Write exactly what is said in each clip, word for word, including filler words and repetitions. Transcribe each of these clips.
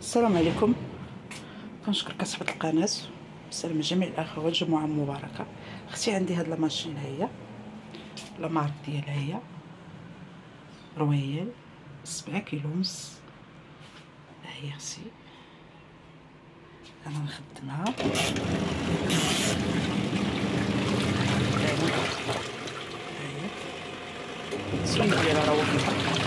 السلام عليكم. كنشكرك صاحبة القناه، بالسلامه جميع الاخوات، جمعه مباركه. اختي عندي هاد لا ماشين، هي لا مارك ديالها هي رويال سبعة كيلو ونص. هي اختي انا نخدمها هي التسويق ديالها راه واقف.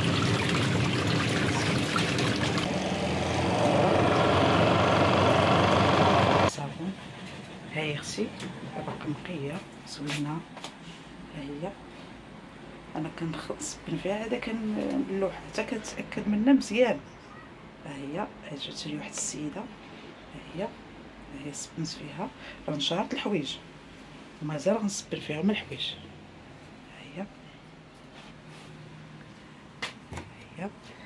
هاي اختي باقا نقيه زوينه. هي انا كنصبن فيها، هذا كان اللوحه حتى كنتاكد منها مزيان. هي هي جات لي واحد السيده، هي هي صبنت فيها، راه نشرت الحوايج ومازال غنصبر فيها من الحوايج. هي هي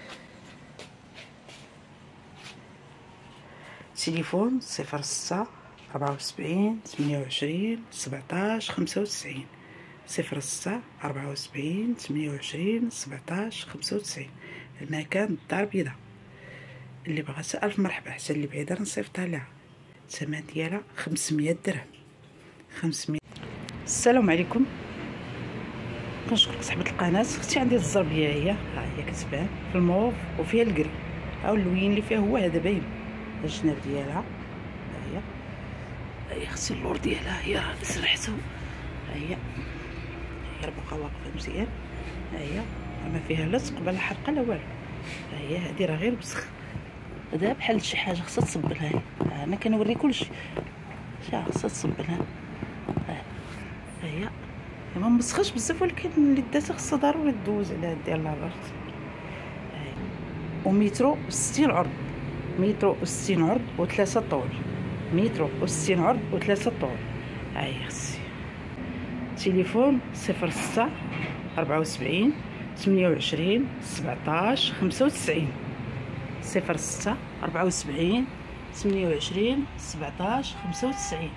تليفون صفر ستة ربعة وسبعين ثمانية وعشرين سبعطاش خمسة وتسعين، صفر ستة ربعة وسبعين ثمانية وعشرين سبعطاش خمسة وتسعين. المكان الدار البيضاء. اللي بغات الف مرحبا، حتى اللي بعيده نصيفطها لها. الثمن ديالها خمسمية درهم. خمسمية. السلام عليكم. كنشكرك صاحبه القناه. اختي عندي الزربيه، هي ها هي كتبان في الموف وفيها الكري، ها اللوين اللي فيها هو هذا باين الجناب ديالها. ها هي هي اختي اللور ديالها هي راه سرحتو. ها هي هي راه باقا واقفه مزيان. ها هي ما فيها لا ثقب لا حرقه لا والو. ها هي هادي راه غير وسخ، هذا بحال شي حاجه خصها تصبلها. انا كنوري كلشي شي خصها تصبلها. ها هي ما مسخش بزاف، ولكن اللي داتها خصها ضروري دوز على هاد ديال لابارت. ومترو وستين عرض، مترو وستين عرض وثلاثة طول، مترو وستين عرض وثلاثة طول. هاي اختي تليفون صفر ستة ربعة وسبعين ثمانية وعشرين سبعطاش خمسة وتسعين، صفر ستة ربعة وسبعين ثمانية وعشرين سبعطاش خمسة وتسعين.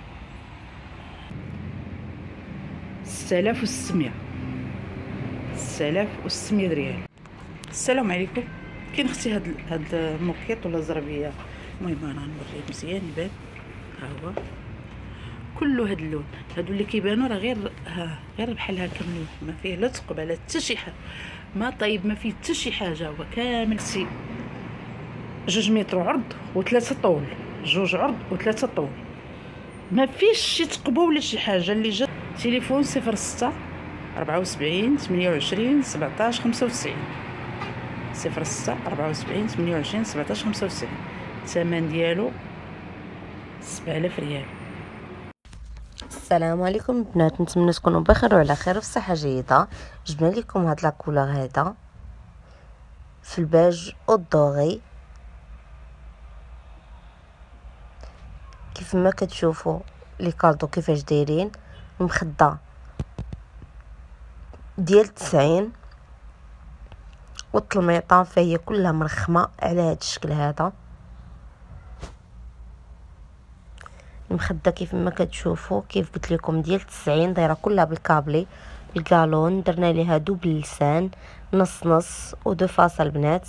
ستة آلاف وستمية، ستة آلاف وستمية ريال. السلام عليكم. كاين اختي هاد هاد الموكيط ولا الزربيه، المهم انا نوريه مزيان يبان. ها هو كله هاد اللون، هادو اللي كيبانوا راه غير ها غير بحال هكا ملون، ما فيه لا ثقب لا حتى شي حاجه، ما طيب ما فيه حتى شي حاجه، هو كامل سي جوج متر عرض وثلاثة طول، جوج عرض وثلاثة طول، ما فيش شي ثقبه ولا شي حاجه اللي جات. تليفون صفر ستة ربعة وسبعين ثمانية وعشرين سبعطاش خمسة وتسعين، صفر ستة ربعة وسبعين ثمانية وعشرين سبعطاش خمسة وتسعين. الثمن ديالو سبعة آلاف ريال. السلام عليكم البنات، نتمنى تكونوا بخير وعلى خير وفي صحه جيده. جبنا لكم هاد لاكولور هذا في الباج والدوغي كيف ما كتشوفوا لي كالدو كيفاش دايرين. المخده ديال تسعين والطلميطه فهي كلها مرخمه على هذا الشكل هذا. المخده كيف ما كتشوفوا كيف قلت لكم ديال تسعين، دايره كلها بالكابلي الكالون، درنا ليها دوبل لسان نص نص ودو فاصل البنات.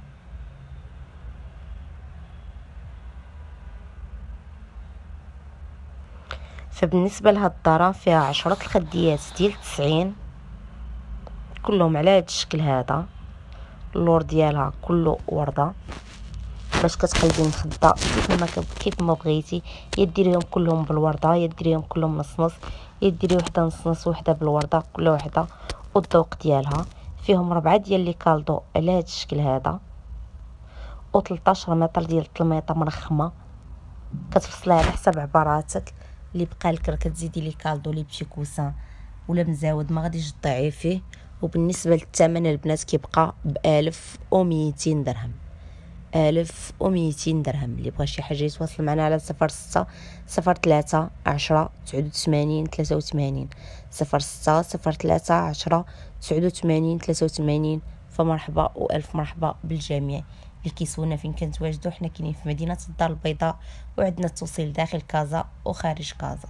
فبالنسبه لهاد الداره فيها عشرة الخديات ديال تسعين كلهم على هذا الشكل هذا. اللور ديالها كله ورده باش كتقلبي المخده كيف ما كيف ما بغيتي، يا ديريهم كلهم بالورده يا ديريهم كلهم نص نص، يا ديري وحده نص نص وحده بالورده، كل وحده والذوق ديالها. فيهم ربعه ديال لي كالدو على هذا الشكل هذا، و13 متر ديال الطلميطه مرخمه كتفصليها على حسب عباراتك. اللي بقى لك راه كتزيدي لي كالدو لي بشي كوسان ولا مزاود ما غاديش تضيعي فيه. وبالنسبه للثمن البنات كيبقى بألف وميتين درهم، ألف وميتين درهم. اللي بغى شي حاجه يتواصل معنا على صفر ستة صفر ثلاثة عشرة تسعة وثمانين ثلاثة وثمانين، صفر ستة صفر ثلاثة عشرة تسعة وثمانين ثلاثة وثمانين. فمرحبا والف مرحبا بالجميع. اللي كيسولنا فين كنتواجدوا، حنا كاينين في مدينه الدار البيضاء، وعندنا التوصيل داخل كازا وخارج كازا.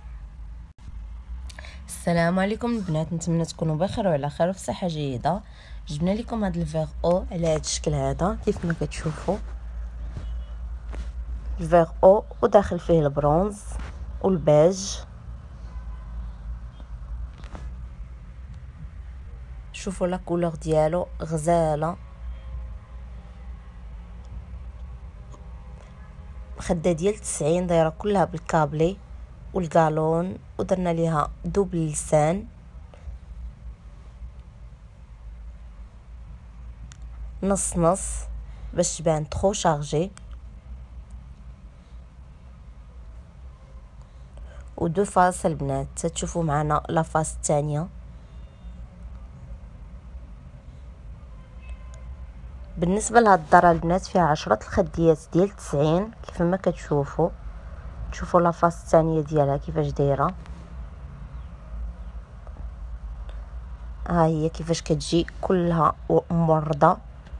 السلام عليكم البنات، نتمنى تكونوا بخير وعلى خير وفي صحه جيده. جبنا لكم هذا الفيغ او على هذا الشكل هذا كيف ما كتشوفوا. الفيغ او وداخل فيه البرونز والبيج. شوفوا لا كولور ديالو غزاله. خده ديال تسعين دايره كلها بالكابلي والقالون، ودرنا ليها دوبل لسان نص نص باش تبان ترو شارجي، ودو فاس البنات. تشوفوا معنا لا فاس الثانيه. بالنسبه لهاد الدار البنات فيها عشرة الخديات ديال تسعين كيف ما كتشوفوا. تشوفوا لا فاس الثانيه ديالها كيفاش دايره، ها هي كيفاش كتجي كلها مورده،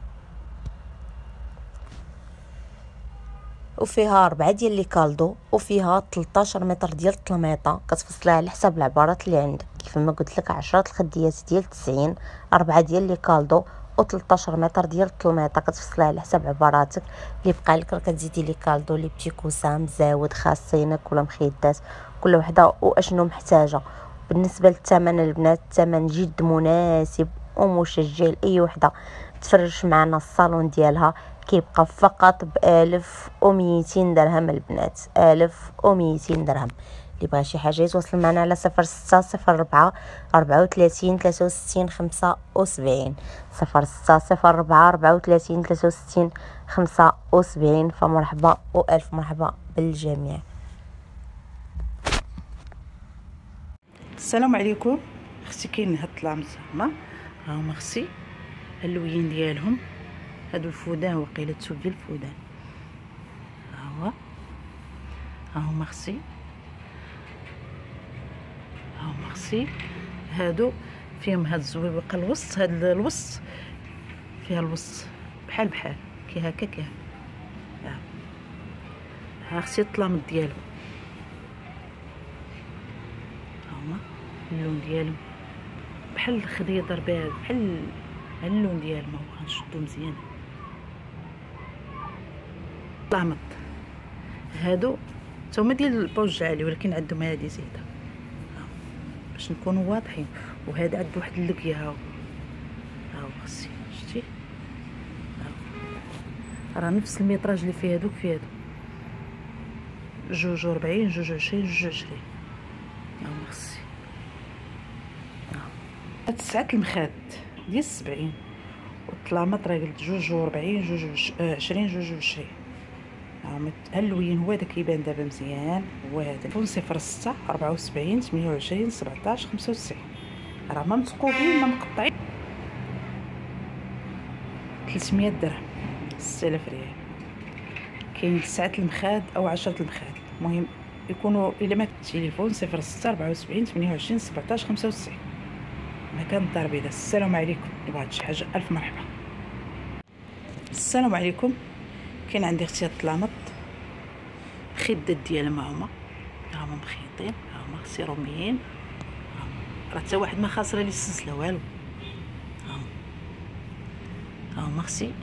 وفيها ربعة ديال لي كالدو، وفيها ثلاثطاش متر ديال الطلميطه كتفصليها على حساب العبارات اللي عندك. كيف ما قلت لك عشرة الخديات ديال تسعين، ربعة ديال لي كالدو و13 متر ديال الطلميطه كتفصليها على حساب عباراتك. اللي بقى لك راه كتزيدي لي كالدو لي بتي كوسام مزاود خاصينك ولا مخيدات، كل وحده واشنو محتاجه. بالنسبه للثمن البنات الثمن جد مناسب ومشجع لاي وحده تفرش معنا الصالون ديالها. كيبقى فقط بألف وميتين درهم البنات، ألف وميتين درهم. اللي بغى شي حاجه يتواصل معنا على صفر ستة صفر ربعة ربعة وثلاثين ثلاثة وستين خمسة وسبعين، صفر ستة صفر ربعة ربعة وثلاثين ثلاثة وستين خمسة وسبعين. فمرحبا والف مرحبا بالجميع. السلام عليكم. اختي كاين هاد الطلامط هما ها هما اختي اللوين ديالهم. هادو الفودان وقيله تسوق ديال الفودان. ها هو ها هما اختي ها هما اختي هادو فيهم هاد الزويبقه الوسط. هاد الوسط فيها الوسط بحال بحال كي هكا كي هكا. ها اختي الطلامط ديالهم ها هما اللون ديالهم بحال الخديه ضربات بحال اللون ديالهم. هو غنشدو مزيان. طلامط هادو هما ديال البوج عالي ولكن عندهم هادي زياده باش نكونوا واضحين. وهذا عنده واحد اللقيه ها هو ها هو خصي شتي راه نفس الميطراج اللي فيه هادوك فيه هادو جوج وربعين جوج وعشرين جوج وعشرين. ها هو خصي هاد تسعة المخاد ديال سبعين والطلامط راه قلت جوج وربعين جوج وعشرين جوج وعشرين. ها اللوين هو هذا كيبان دابا مزيان. هو هذا تليفون صفر ستة ربعة وسبعين ثمانية وعشرين سبعطاش خمسة وتسعين. راه ما مثقوبين ما مقطعين. ثلاثمية درهم ستة آلاف ريال. كاين تسعة المخاد او عشرة المخاد. المهم يكونوا الا ما تليفون صفر ستة ربعة وسبعين ثمانية وعشرين سبعطاش خمسة وتسعين. مكان الدار البيضاء. السلام عليكم. اللي بغات شي حاجه الف مرحبا. السلام عليكم. كاين عندي اختي الطلامط خدات ديالهم ها هما ها هما مخيطين. ها هما اختي روميين. راه حتى واحد ما خاسره لي السلسله والو. ها هما ها هما اختي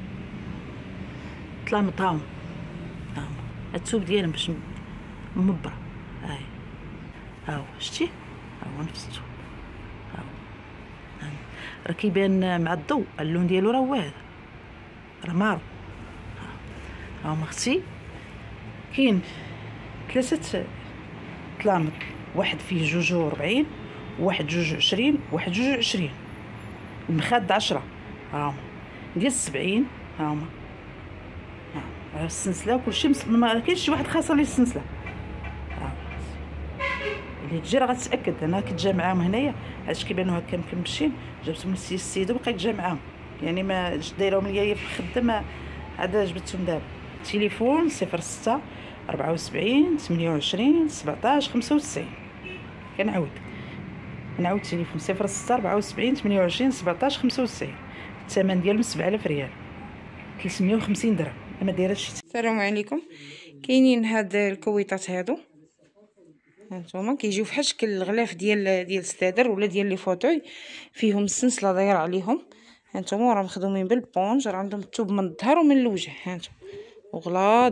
طلامط. ها هما ها هما الثوب ديالهم باش مبر. هاي ها هو شتي ها هو نفس الثوب. ها هو راه كيبان مع الضوء اللون ديالو راه هو هذا راه مارو. ها هما اختي كاين ثلاثه طلامط. واحد فيه جوج وربعين واحد جوج وعشرين واحد جوج وعشرين. المخاد عشرة ها هما ديال سبعين. ها هما ها السلسله وكلشي ما كاينش شي واحد خاصه ليه السلسله. ها اللي تجي راه غتتاكد. انا كنت جا معاهم هنايا علاش كيبانوا هكا مكمشين. جبتهم للسي السيد وبقيت جا معاهم يعني ما دايرهم ليا في الخدمه عاد جبتهم دابا. تليفون صفر ستة ربعة وسبعين ثمانية وعشرين سبعطاش خمسة وتسعين. كنعاود نعاود تليفون صفر ستة ربعة وسبعين ثمانية وعشرين سبعطاش خمسة وتسعين. الثمن ديالهم سبعة آلاف ريال ثلاثمية وخمسين درهم. ما دايرش. السلام عليكم. كاينين هاد الكويطات هادو هانتوما كيجيو فحال شكل الغلاف ديال ديال السدادر ولا ديال لي فوتوي فيهم السنسله دايره عليهم. هانتوما راه مخدومين بالبونج. راه عندهم الثوب من الظهر ومن الوجه هانتوما وغلاضين.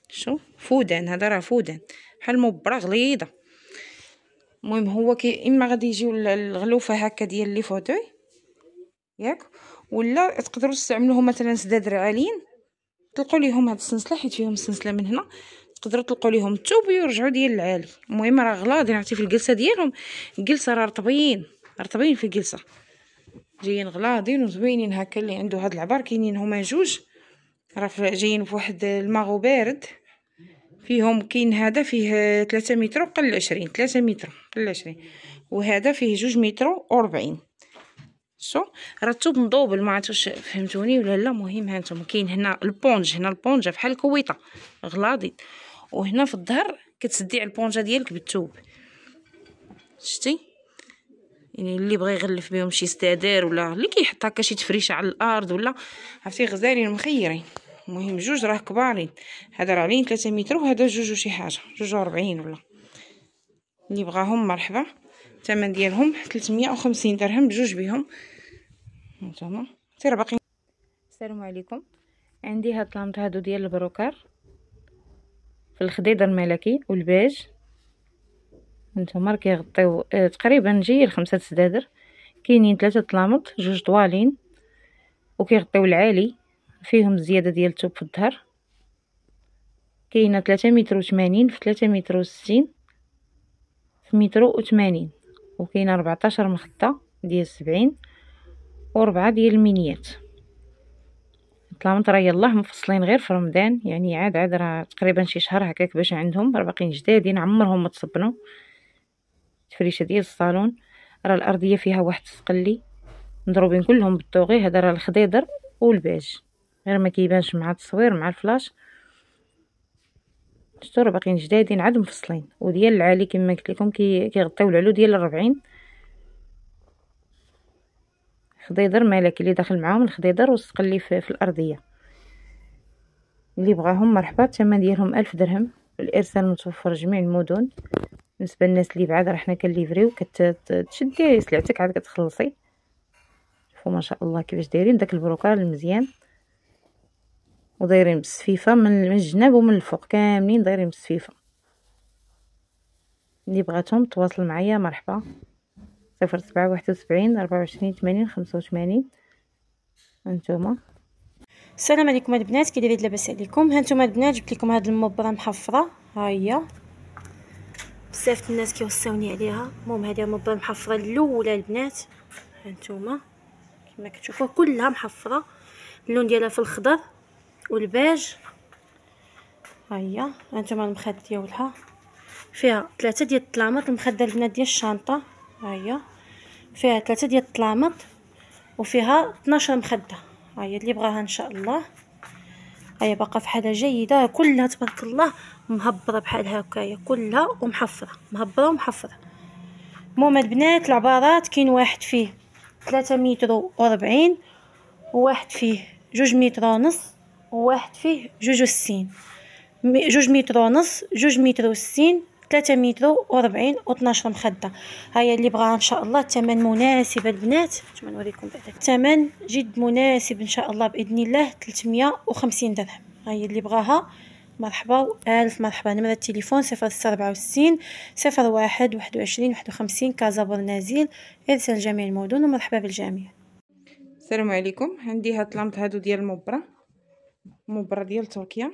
شوف فودان، هذا راه فودان بحال مبره غليظه. المهم هو كي اما غادي يجيو الغلوفه هكا ديال لي فوتوي ياك، ولا تقدروا تستعملوهم مثلا سدادر عاليين تلقوا ليهم هاد السنسله، حيت فيهم السنسله من هنا، تقدروا تلقوا ليهم الثوب ويرجعوا ديال العالي. المهم راه غلاضين، عرفتي في الجلسه ديالهم، الجلسه راه رطبين رطبين في الجلسه، جايين غلاضين وزوينين هكا. اللي عنده هاد العبار كاينين هما جوج، راه جايين فواحد الماغو بارد فيهم. كاين هذا فيه ثلاثة متر وقل عشرين، ثلاثة متر قل عشرين، وهذا فيه جوج متر وربعين. شو راه الثوب مضوبل، ما عرفتش واش فهمتوني ولا لا. مهم هانتوما كاين هنا البونج، هنا البونجه بحال الكويطه غلاضين، وهنا في الظهر كتسدي على البونجه ديالك بالثوب، شتي؟ يعني اللي بغى يغلف بهم شي ستادر، ولا اللي كيحط هكا شي تفريشه على الارض، ولا عرفتي غزالين مخيرين. المهم جوج راه كبارين، هذا راه علين ثلاثة متر، وهذا جوج وشي حاجه، جوج وربعين ولا. اللي بغاهم مرحبا. الثمن ديالهم ثلاثمية وخمسين درهم بجوج بهم. هانتوما سير باقي. السلام عليكم، عندي هاد الطلامط هادو ديال البروكار في الخضيض الملكي والبيج. هانتوما راه كيغطيو اه تقريبا جاي لخمسة سدادر، كاينين ثلاثه طلامط، جوج طوالين وكيغطيو العالي، فيهم زياده ديال الثوب في الظهر. كاينه ثلاثة متر وثمانين في ثلاثة متر وستين في متر وثمانين، وكاينه أربعطاش مخده ديال سبعين وربعة ديال المينيات. الطلامط راه يلاه مفصلين غير في رمضان، يعني عاد عاد راه تقريبا شي شهر هكاك باش عندهم، راه باقيين جدادين عمرهم ما تصبنوا. تفريشه ديال الصالون، راه الارضيه فيها واحد السقلي مضروبين كلهم بالطوغي. هذا راه الخضيضر والبيج، غير ما كيبانش مع التصوير مع الفلاش. شفتوا راه باقيين جدادين عاد مفصلين. وديال العالي كما قلت لكم كيغطيو العلو ديال الربعين. خضيضر ملكي اللي داخل معاهم الخضيضر والسقلي في, في الارضيه. اللي بغاهم مرحبا. الثمن ديالهم ألف درهم، الارسال متوفر جميع المدن. بالنسبه للناس اللي بعاد راه حنا كنليفريو، كتشدي سلعتك عاد كتخلصي. شوفوا ما شاء الله كيفاش دايرين داك البروكار المزيان، ودايرين بالسفيفه من الجناب ومن الفوق كاملين دايرين بالسفيفه. اللي بغاتهم تواصل معايا مرحبا. صفر سبعة واحد وسبعين أربعة وعشرين ثمانين خمسة وثمانين. هانتوما السلام عليكم البنات، كي دايرين؟ لاباس عليكم؟ هانتوما البنات جبت لكم هاد المبره محفره، ها هي بزاف الناس كيوصاوني عليها. المهم هذه المبره محفره الاولى البنات، هانتوما كما كتشوفوا كلها محفره. اللون ديالها في الخضر والباج. ها هي هانتوما المخد ديالها فيها ثلاثه ديال الطلامط. المخده البنات ديال الشنطه ها هي فيها ثلاثه ديال الطلامط وفيها اثناش مخده. ها هي اللي بغاها ان شاء الله. هي باقا في حاله جيده، كلها تبارك الله مهبره بحال هكايا، كلها ومحفره، مهبره ومحفره. المهم البنات العبارات كاين واحد فيه ثلاثة متر وربعين، وواحد فيه جوج متر ونص، وواحد فيه جوج وستين. جوج متر ونص، جوج متر وستين، ثلاثة متر وربعين واثناش مخده. هيا اللي بغاها ان شاء الله. الثمن مناسب البنات، نتوما نوريكم بعدا الثمن جد مناسب ان شاء الله باذن الله، ثلاثمية وخمسين درهم. هيا اللي بغاها مرحبا والف مرحبا. نمره التليفون صفر ستة أربعة وستين صفر واحد واحد وعشرين واحد وخمسين كازا برنازيل. ارسال جميع المدن ومرحبا بالجميع. السلام عليكم، عندي هاد الطلامط هادو ديال المبره، مبره ديال تركيا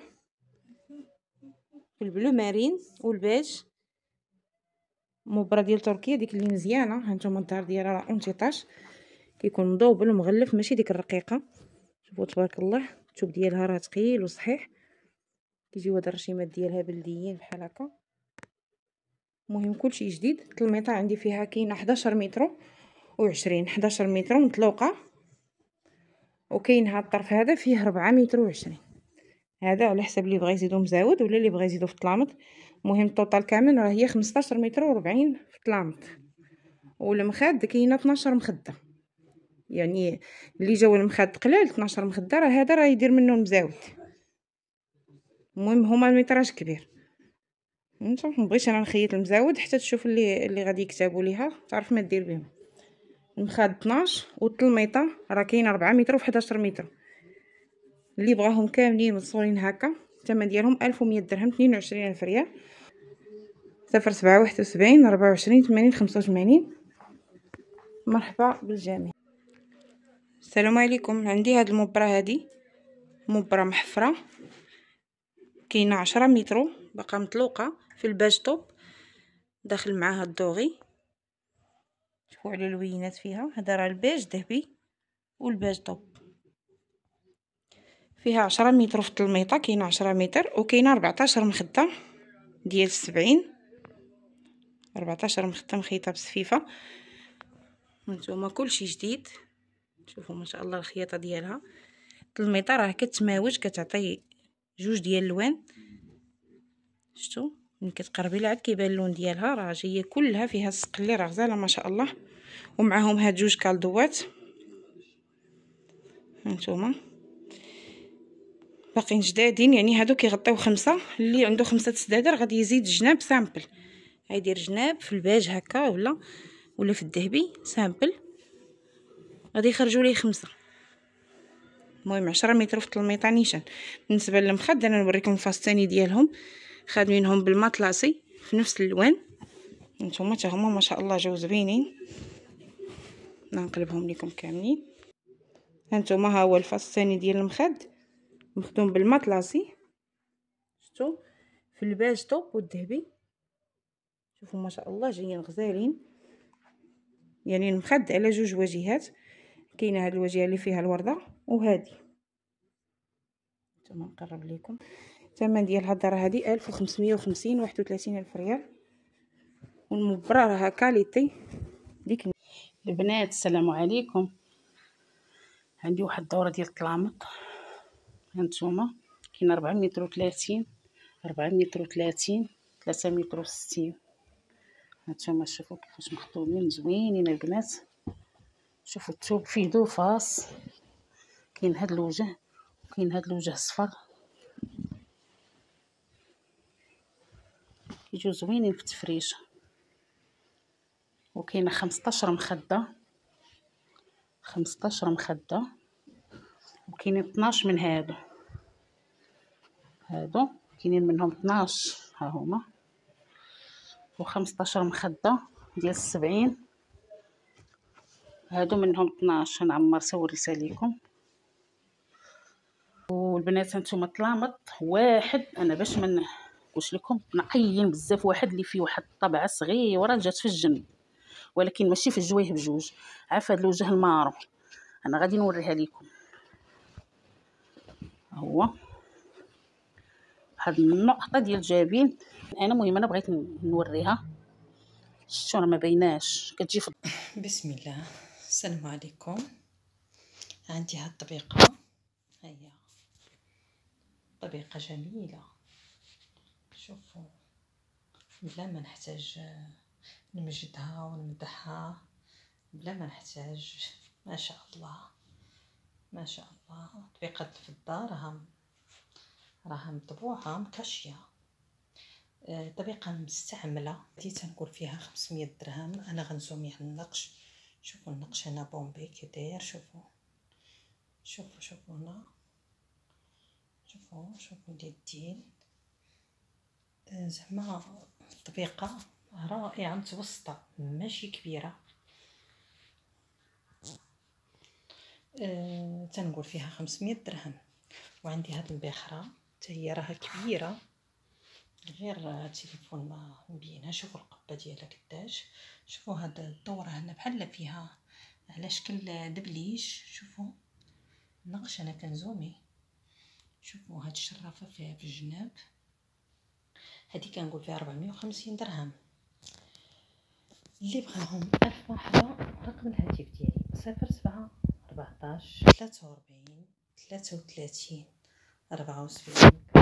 في البلو مارين والبيج. مبره ديال تركيا ديك اللي مزيانه. هانتوما الظهر ديالها راه اونتيطاج، كيكون مضوبل ومغلف، ماشي ديك الرقيقه. شوفوا تبارك الله الثوب ديالها راه ثقيل وصحيح، كيجيو هاد الرشيمات ديالها بلديين بحال هكا. المهم كلشي جديد. التلميطه عندي فيها كاينه حداش متر وعشرين، حداش متر مطلوقه، وكاين هاد الطرف هذا فيه ربعة متر وعشرين. هذا على حسب اللي بغى يزيدو مزاود ولا اللي بغى يزيدو في الطلامط. المهم الطوطال كامل راه هي خمسطاش متر وربعين في الطلامط، والمخاد كاينه اثناش مخده. يعني اللي جاو المخاد قلال اثناش مخده، راه هذا راه يدير منه المزاود. المهم هما الميتراج كبير. انت مبغيتش انا نخيط المزاود حتى تشوف اللي اللي غادي يكتبوا ليها تعرف ما دير بهم. المخاد اثناش والتلميطه راه كاينه أربعة متر و حداش متر. اللي بغاهم كاملين متصورين هكا الثمن ديالهم ألف ومية درهم، اثنين وعشرين ألف ريال. صفر سبعة واحد وسبعين ربعة وعشرين ثمانين خمسة وثمانين. مرحبا بالجميع. السلام عليكم. عندي هاد المبرة، هادي مبرة محفرة، كاينه عشرة مترو، باقا مطلوقه في الباج طوب، داخل معاها الدوغي. شوفوا على الوينات فيها، هذا راه البيج ذهبي والباج طوب. فيها عشرة متر في التلميطه، كاينه عشرة متر وكاينه أربعطاش مخده ديال سبعين، أربعطاش مخده مخيطه بسفيفه. هانتوما كلشي جديد. شوفوا ما شاء الله الخياطه ديالها. التلميطه راه كتماوج، كتعطي جوج ديال الوان. شفتوا ملي كتقربي لها عاد كيبان اللون ديالها، راه جايه كلها فيها السقلي، راه غزاله ما شاء الله. ومعاهم هاد جوج كالدوات. هانتوما باقيين جدادين، يعني هادو كيغطيو خمسة. اللي عنده خمسة سدادر غادي يزيد جناب سامبل، غيدير جناب في الباج هكا ولا ولا في الذهبي سامبل، غادي يخرجوا ليه خمسة. المهم عشرة متر في التلميطه نيشان. بالنسبه للمخد انا نوريكم الفاستاني ديالهم، خادمينهم بالمطلاسي في نفس الالوان. نتوما حتى هما ما شاء الله جاو زوينين. نقلبهم لكم كاملين. هانتوما ها هو الفاستاني ديال المخد، مخدوم بالمطلاسي. شفتوا في الباج طوب والذهبي. شوفوا ما شاء الله جايين غزالين، يعني المخد على جوج واجهات. كاينه هاد الواجهه اللي فيها الورده وهادي. نتوما نقرب لكم الثمن ديال هاد الدار هادي ألف وخمسمية وخمسين، واحد وثلاثين ألف ريال. والمبرة راها كاليتي ديك. البنات السلام عليكم. عندي واحد الدوره ديال الطلامط، هانتوما كاين أربعة متر وثلاثين، أربعة متر وثلاثين، ثلاثة متر وستين. هانتوما شوفوا كيفاش مخدومين زوينين البنات. شوفوا الثوب فيه دو فاس، كاين هاد الوجه وكاين هاد الوجه صفر، كيجيو زوينين في التفريشه. وكاينه خمسطاش مخده، خمسطاش مخده، وكاينين اثناش من هادو. هادو كاينين منهم اثناش ها هما، و15 مخده ديال السبعين. هادو منهم اثناش، انا عمر سوريت عليكم. والبنات هانتوما طلامط واحد، انا باش من نقولش لكم نقيين بزاف، واحد اللي فيه واحد الطبعه صغيره جات في الجنب، ولكن ماشي في الجويه بجوج. عارف هاد الوجه المارو، انا غادي نوريها لكم. هو هاد النقطه ديال الجبين انا مهم انا بغيت نوريها. شفتوا راه ما بايناش، كتجي في بسم الله. السلام عليكم. عندي هاد الطبيقه، هيا طبيقه جميله. شوفوا بلا ما نحتاج نمجدها ونمدحها، بلا ما نحتاج. ما شاء الله ما شاء الله. طبيقه الفضه راها راها مطبوعه مكاشيه. طبيقه مستعمله دي تنقول فيها خمسمية درهم. انا غنزومي على النقش. شوفوا النقش هنا بومبي كي داير. شوفوا شوفوا شوفوا هنا، شوفوا شوفوا ديال الدين. زعما طبيقه رائعه متوسطه ماشي كبيره. أه تنقول فيها خمسمية درهم. وعندي هاد البخره حتى هي راها كبيره، غير التليفون ما مبينها. شوفوا القبه ديالها قداش. شوفوا هاد الدوره هنا بحال فيها على شكل دبليش. شوفوا النقش انا كنزومي. شوفوا هاد الشرافه فيها في الجناب، هادي كنقول فيها أربعمية وخمسين درهم. اللي بغاهم الف واحده، رقم الهاتف ديالي صفر سبعة أربعطاش ثلاثة وأربعين ثلاثة وثلاثين أربعة وسبعين.